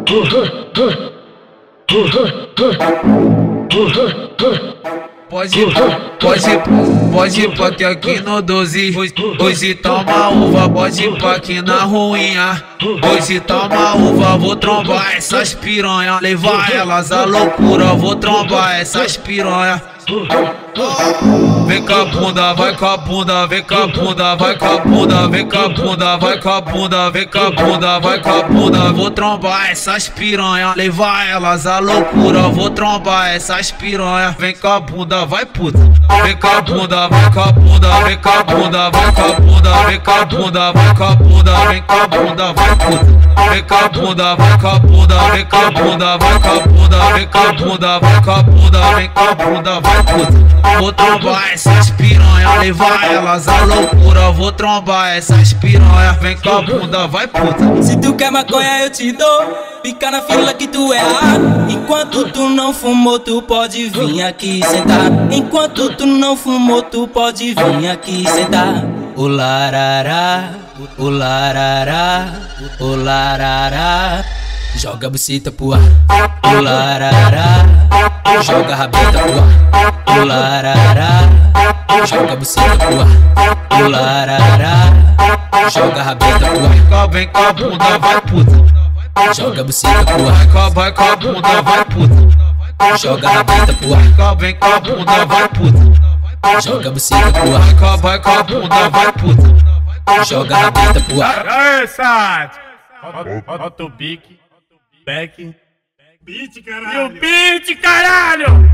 Pode ir pra que aqui no 12. Hoje toma uva, pode ir pra aqui na ruinha. Hoje toma uva, vou trombar essas piranha. Levar elas à loucura, vou trombar essas piranha. Vem com a bunda, vai com a bunda, vem com a bunda, vai com a bunda, vem com a bunda, vai com a bunda, vem com a bunda, vai com a bunda. Vou trombar essas piranha, levar elas à loucura, vou trombar essas piranha. Vem com a bunda, vai puta. Vem com a bunda, vai com a bunda, vem com a bunda, vai com a bunda, vem com a bunda, vai com a bunda, vem com a bunda, vai puta. Vem com a bunda, vai com a bunda, vem com a bunda, vai com a bunda, vem com a bunda, vai com a bunda, vem com a bunda, vai puta. Vou trombar essas piranha, levar elas à loucura, vou trombar essas piranha. Vem com a bunda, vai puta. Se tu quer maconha eu te dou, fica na fila que tu é errado. Enquanto tu não fumou tu pode vir aqui sentar. Enquanto tu não fumou tu pode vir aqui sentar. O larará, o larará, o larará. Joga a buceta pro ar. O larará, joga a rabeta pro ar. O larará, joga a buceta pro ar. O larará, joga a rabeta pro ar. Vem com a bunda, vai puta. Joga a buceta pro ar. Vai com a bunda, vai puta. Joga a rabeta pro ar. Vem com a bunda, vai puta. Joga a buceta pro ar. Vai com a bunda, vai puta. Joga a rabeta pro ar. Aê, Sat! Bota o pique, back, beat, caralho! E o beat, caralho!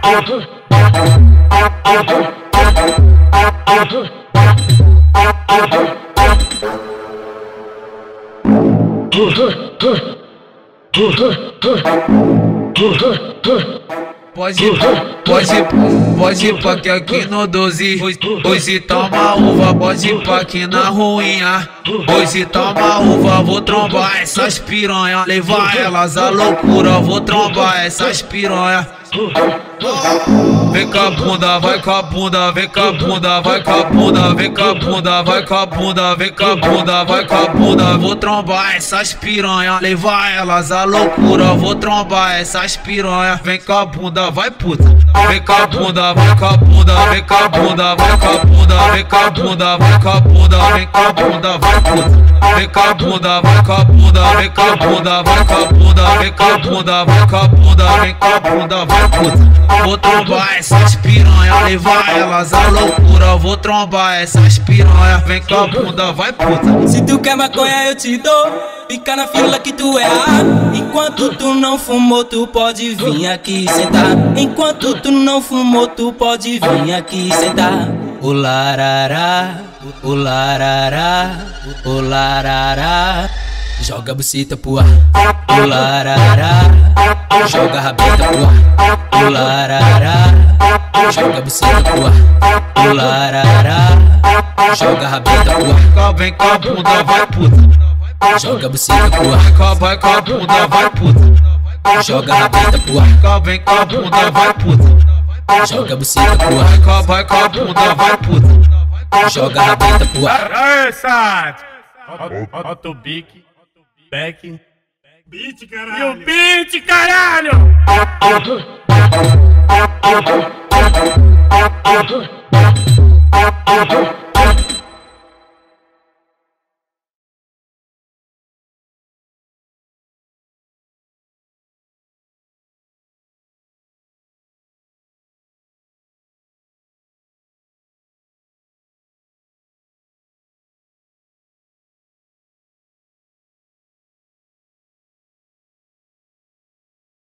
Pode ir pra que aqui no 12. Hoje toma uva, pode ir pra aqui na ruinha. Hoje toma uva, vou trombar essas piranha. Levar elas à loucura, vou trombar essas piranha. Vem com a bunda, vai com a bunda, vem com a bunda, vai com a bunda, vem com a bunda, vai com a bunda, vem com a bunda, vai com a bunda. Vou trombar essas piranha, levar elas à loucura, vou trombar essas piranha. Vem com a bunda, vai puta. Vem com a bunda, vai com a bunda, vem com a bunda, vai com a bunda, vem com a bunda, vai com a bunda, vem com a bunda, vai puta. Vem com a bunda, vai com a bunda, vem com a bunda, vai com a bunda, vem com a bunda, vai com a bunda, vem com a bunda, vai puta. Vou trombar essas piranha, levar elas à loucura, vou trombar essas piranha. Vem com a bunda, vai puta. Se tu quer maconha eu te dou, fica na fila que tu é errado. Enquanto tu não fumou tu pode vir aqui sentar. Enquanto tu não fumou tu pode vir aqui sentar. O larará, o larará, o larará. Joga a buceta pro ar. O larará, joga a rabeta pro ar. O larará, joga a buceta pro ar. O larará, joga a rabeta pro ar. Vem com a bunda, vai puta. Joga a buceta pro ar. Vai com a bunda, vai puta. Joga a rabeta pro ar. Vem com a bunda, vai puta. Joga a buceta pro ar. Vai com a bunda, vai puta. Joga a rabeta pro ar. Aê, Sat! Bota o pique, back, beat, caralho! E o beat, caralho!